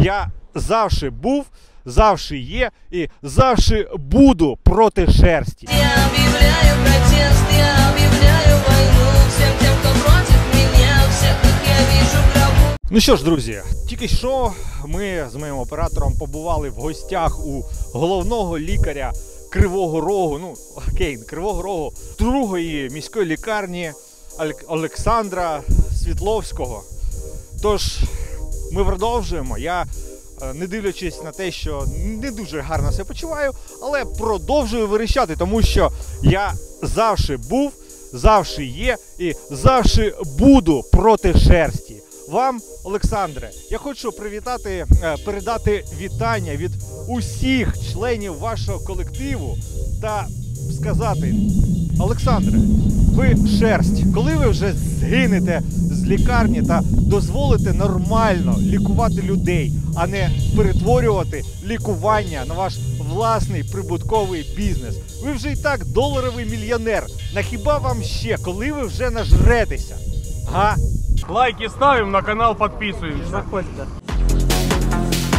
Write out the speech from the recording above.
Я завжди був, завжди є і завжди буду проти шерсті. Я объявляю протест, я объявляю войну всем тем, кто против меня, всех их я вижу в гробу. Ну що ж, друзі, тільки що ми з моїм оператором побували в гостях у головного лікаря Кривого Рогу, Кривого Рогу, другої міської лікарні Олександра Світловського. Тож, ми продовжуємо. Я, не дивлячись на те, що не дуже гарно себе почуваю, але продовжую верещати, тому що я завжди був, завжди є і завжди буду проти шерсті. Вам, Олександре, я хочу передати вітання від усіх членів вашого колективу та сказати: Олександре, ви шерсть, коли ви вже згинете з лікарні та дозволите нормально лікувати людей, а не перетворювати лікування на ваш власний прибутковий бізнес. Ви вже і так доларовий мільйонер. На хіба вам ще, коли ви вже нажретеся? Га? Лайки ставим, на канал подписываемся. Заходьте.